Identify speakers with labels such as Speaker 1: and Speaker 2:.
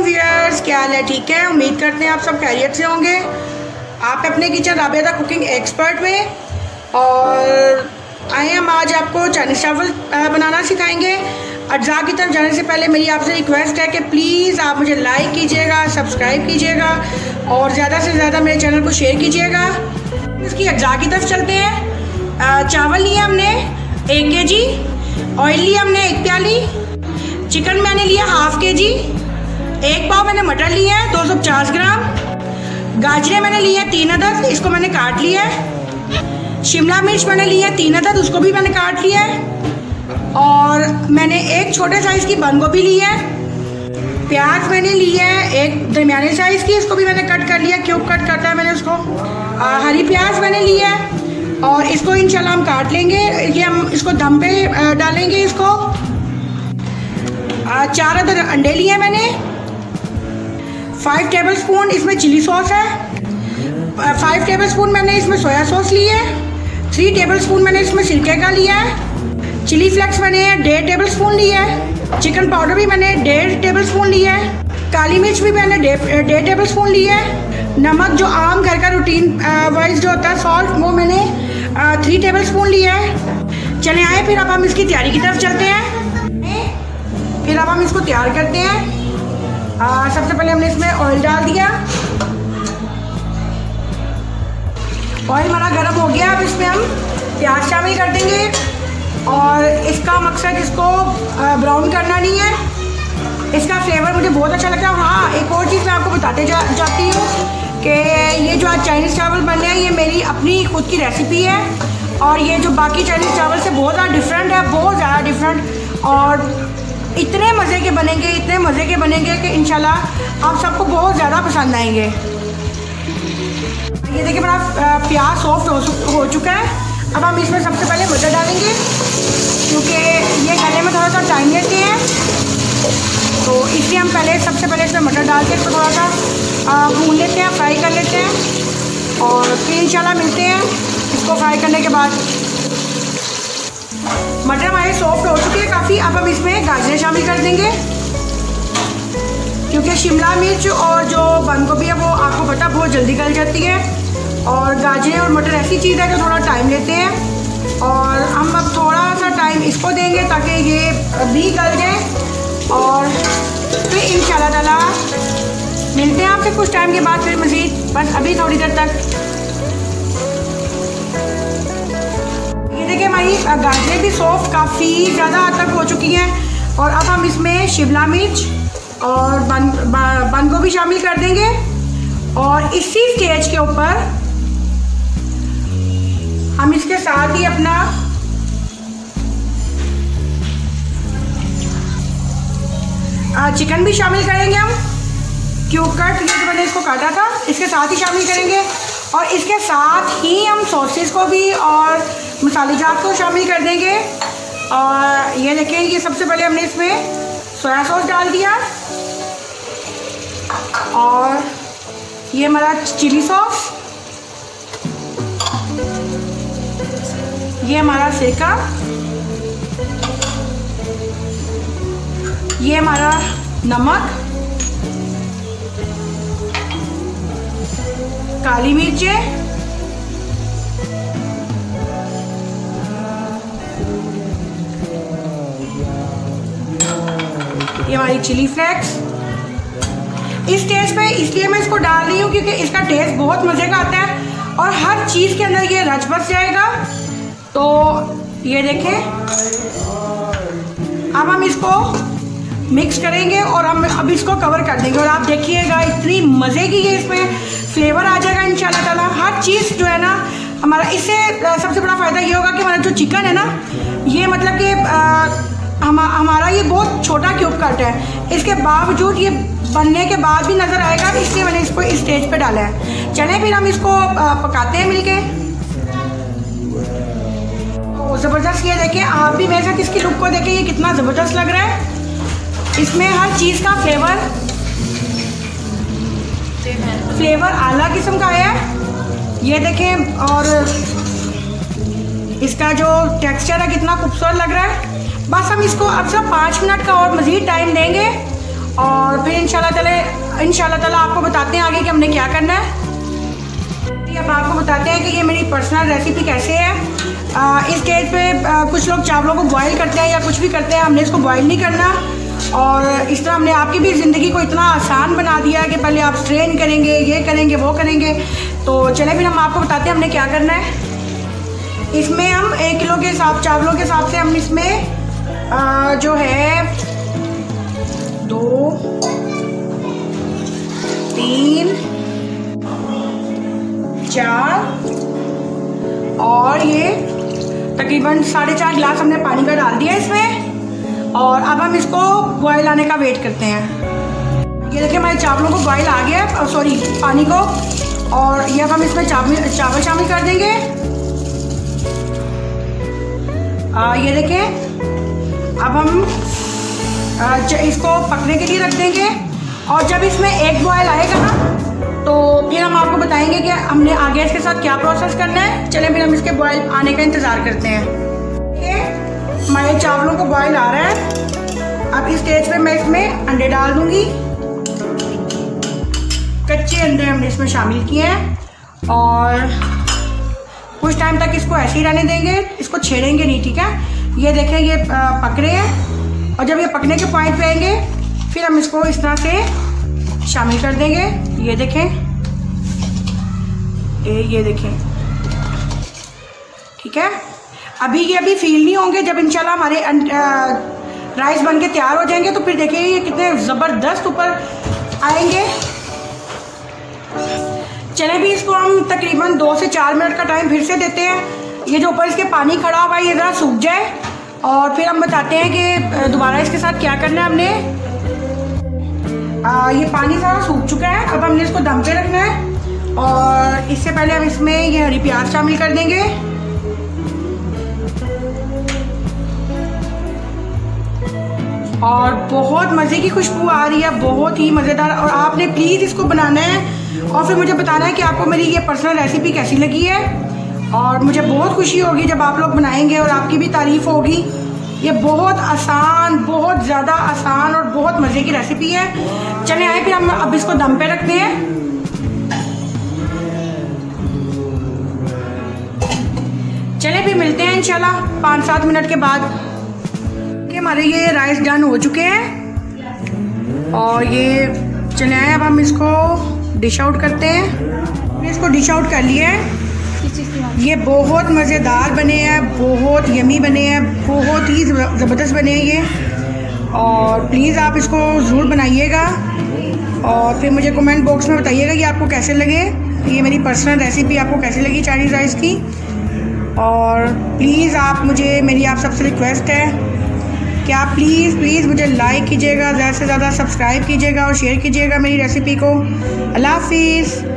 Speaker 1: Viewers, क्या हाल है? ठीक है, उम्मीद करते हैं आप सब खैरियत से होंगे। आप अपने किचन राबिया कुकिंग एक्सपर्ट में और आए हम आज आपको चाइनीज़ चावल बनाना सिखाएंगे। अज्जा की तरफ जाने से पहले मेरी आपसे रिक्वेस्ट है कि प्लीज़ आप मुझे लाइक कीजिएगा, सब्सक्राइब कीजिएगा और ज़्यादा से ज़्यादा मेरे चैनल को शेयर कीजिएगा। इसकी अज्जा की तरफ चलते हैं। चावल लिए हमने 1 kg, ऑयल लिया हमने 1 प्याली, चिकन मैंने लिया ½ kg, 1 पाव मैंने मटर लिया है 250 ग्राम, गाजरें मैंने ली है 3 अदद, इसको मैंने काट लिया है। शिमला मिर्च मैंने ली है 3 अदद, उसको भी मैंने काट लिया है। और मैंने एक छोटे साइज़ की बंद गोभी ली है। प्याज मैंने ली है एक दरमियाने साइज़ की, इसको भी मैंने कट कर लिया, क्यूब कट करता है मैंने उसको। हरी प्याज मैंने ली है और इसको इंशाल्लाह हम काट लेंगे। ये हम इसको दम पे डालेंगे। इसको 4 अदद अंडे लिए हैं मैंने। 5 टेबलस्पून इसमें चिली सॉस है। 5 टेबलस्पून मैंने इसमें सोया सॉस ली है। 3 टेबलस्पून मैंने इसमें सिरके का लिया है। चिली फ्लेक्स मैंने 1.5 टेबलस्पून लिया है। चिकन पाउडर भी मैंने 1.5 टेबलस्पून लिया है। काली मिर्च भी मैंने 1.5 टेबलस्पून लिया है। नमक जो आम घर का रूटीन वाइज जो होता है सॉल्ट, वो मैंने 3 टेबलस्पून लिया है। चले आए फिर अब हम इसकी तैयारी की तरफ चलते हैं। फिर अब हम इसको तैयार करते हैं। सबसे पहले हमने इसमें ऑयल डाल दिया। ऑयल हमारा गर्म हो गया। अब इसमें हम प्याज शामिल कर देंगे और इसका मकसद इसको ब्राउन करना नहीं है। इसका फ्लेवर मुझे बहुत अच्छा लगता है। हाँ, एक और चीज़ मैं आपको बताते जाती हूँ कि ये जो आज चाइनीज़ चावल बन रहे हैं ये मेरी अपनी खुद की रेसिपी है और ये जो बाकी चाइनीज़ चावल से बहुत ज़्यादा डिफरेंट है, बहुत ज़्यादा डिफरेंट। और इतने मज़े के बनेंगे, इतने मज़े के बनेंगे कि इंशाल्लाह आप सबको बहुत ज़्यादा पसंद आएंगे। ये देखिए मेरा प्याज सॉफ्ट हो चुका है। अब हम इसमें सबसे पहले मटर डालेंगे क्योंकि ये गलने में थोड़ा सा टाइम लेते हैं, तो इसलिए हम सबसे पहले इसमें मटर डाल के इसको थोड़ा सा भून लेते हैं, फ्राई कर लेते हैं और फिर इंशाल्लाह मिलते हैं इसको फ्राई करने के बाद। मटर हमारे सॉफ्ट हो चुके हैं काफ़ी। अब हम इसमें गाजरें शामिल कर देंगे क्योंकि शिमला मिर्च और जो बंद गोभी है वो आपको पता बहुत जल्दी गल जाती है और गाजरें और मटर ऐसी चीज़ है कि थोड़ा टाइम लेते हैं और हम अब थोड़ा सा टाइम इसको देंगे ताकि ये भी गल जाए और फिर इंशाल्लाह ताला मिलते हैं आपसे कुछ टाइम के बाद फिर मज़ीद। बस अभी थोड़ी देर तक ये देखिए हमारी गाजरें भी सॉफ्ट काफ़ी ज़्यादा हद तक हो चुकी हैं और अब हम इसमें शिमला मिर्च और बंद गोभी शामिल कर देंगे और इसी स्टेज के ऊपर हम इसके साथ ही अपना चिकन भी शामिल करेंगे। हम क्यूब कट ये जो मैंने इसको काटा था इसके साथ ही शामिल करेंगे और इसके साथ ही हम सॉसेस को भी और मसालेजात को शामिल कर देंगे। और ये देखें, ये सबसे पहले हमने इसमें सोया सॉस डाल दिया और ये हमारा चिली सॉस, ये हमारा सिरका, ये हमारा नमक, काली मिर्चें, ये हमारी चिली फ्लेक्स। इस स्टेज पे इसलिए मैं इसको डाल रही हूँ क्योंकि इसका टेस्ट बहुत मज़े का आता है और हर चीज़ के अंदर ये रच बस जाएगा। तो ये देखें, अब हम इसको मिक्स करेंगे और हम अब इसको कवर कर देंगे और आप देखिएगा इतनी मज़े की ये इसमें फ्लेवर आ जाएगा इंशाल्लाह ताला। हर चीज़ जो है ना हमारा, इससे सबसे बड़ा फ़ायदा ये होगा कि हमारा जो चिकन है ना ये मतलब कि हमारा ये बहुत छोटा क्यूब कट है, इसके बावजूद ये बनने के बाद भी नज़र आएगा, इसलिए मैंने इसको इस स्टेज पे डाला है। चलें फिर हम इसको पकाते हैं मिलके। तो ज़बरदस्त ये देखें, आप भी मेरे साथ इसकी लुक को देखें, ये कितना ज़बरदस्त लग रहा है। इसमें हर चीज़ का फ्लेवर आला किस्म का है, ये देखें। और इसका जो टेक्सचर है कितना खूबसूरत लग रहा है। बस हम इसको अब सिर्फ 5 मिनट का और मज़ीद टाइम देंगे और फिर इंशाल्लाह ताला आपको बताते हैं आगे कि हमने क्या करना है। अब आपको बताते हैं कि ये मेरी पर्सनल रेसिपी कैसे है। इस स्टेज पे कुछ लोग चावलों को बॉईल करते हैं या कुछ भी करते हैं, हमने इसको बॉईल नहीं करना। और इस तरह हमने आपकी भी ज़िंदगी को इतना आसान बना दिया है कि पहले आप स्ट्रेन करेंगे, ये करेंगे, वो करेंगे। तो चले फिर हम आपको बताते हैं हमने क्या करना है। इसमें हम 1 किलो के हिसाब चावलों के हिसाब से हम इसमें जो है 2, 3, 4 और ये तकरीबन 4.5 गिलास हमने पानी का डाल दिया इसमें। और अब हम इसको बॉयल आने का वेट करते हैं। ये देखिए हमारे चावलों को बॉयल आ गया है, सॉरी पानी को। और ये अब हम इसमें चावल शामिल कर देंगे। ये देखें अब हम इसको पकने के लिए रख देंगे। और जब इसमें एक बॉयल आएगा ना तो फिर हम आपको बताएंगे कि हमने आगे इसके साथ क्या प्रोसेस करना है। चलें फिर हम इसके बॉयल आने का इंतज़ार करते हैं। हमारे चावलों को बॉयल आ रहा है। अब इस स्टेज पे मैं इसमें अंडे डाल दूंगी। कच्चे अंडे हमने इसमें शामिल किए हैं और कुछ टाइम तक इसको ऐसे ही रहने देंगे, इसको छेड़ेंगे नहीं, ठीक है। ये देखें ये पक रहे हैं और जब ये पकने के पॉइंट पे आएंगे फिर हम इसको इस तरह से शामिल कर देंगे। ये देखें, ये देखें, ठीक है। अभी फील नहीं होंगे। जब इंशाल्लाह हमारे राइस बन के तैयार हो जाएंगे तो फिर देखिए ये कितने ज़बरदस्त ऊपर आएंगे। चलें भी इसको हम तकरीबन 2 से 4 मिनट का टाइम फिर से देते हैं। ये जो ऊपर इसके पानी खड़ा हुआ है ये ज़रा सूख जाए और फिर हम बताते हैं कि दोबारा इसके साथ क्या करना है हमने। ये पानी सारा सूख चुका है। अब हमने इसको दम पे रखना है और इससे पहले हम इसमें ये हरी प्याज शामिल कर देंगे। और बहुत मज़े की खुशबू आ रही है, बहुत ही मज़ेदार। और आपने प्लीज़ इसको बनाना है और फिर मुझे बताना है कि आपको मेरी ये पर्सनल रेसिपी कैसी लगी है। और मुझे बहुत खुशी होगी जब आप लोग बनाएंगे और आपकी भी तारीफ़ होगी। ये बहुत आसान, बहुत ज़्यादा आसान और बहुत मज़े की रेसिपी है। चले आए फिर हम अब इसको दम पे रखते हैं। चले फिर मिलते हैं इंशाल्लाह 5-7 मिनट के बाद। हमारे ये राइस डन हो चुके हैं और ये चले आए अब हम इसको डिश आउट करते हैं। इसको डिश आउट कर लिया है। ये बहुत मज़ेदार बने हैं, बहुत यमी बने हैं, बहुत ही ज़बरदस्त बने हैं ये। और प्लीज़ आप इसको ज़रूर बनाइएगा और फिर मुझे कमेंट बॉक्स में बताइएगा कि आपको कैसे लगे। ये मेरी पर्सनल रेसिपी आपको कैसी लगी चाइनीज़ राइस की। और प्लीज़ आप मुझे, मेरी आप सबसे रिक्वेस्ट है कि आप प्लीज़ मुझे लाइक कीजिएगा, ज़्यादा से ज़्यादा सब्सक्राइब कीजिएगा और शेयर कीजिएगा मेरी रेसिपी को। अल्लाह हाफिज़।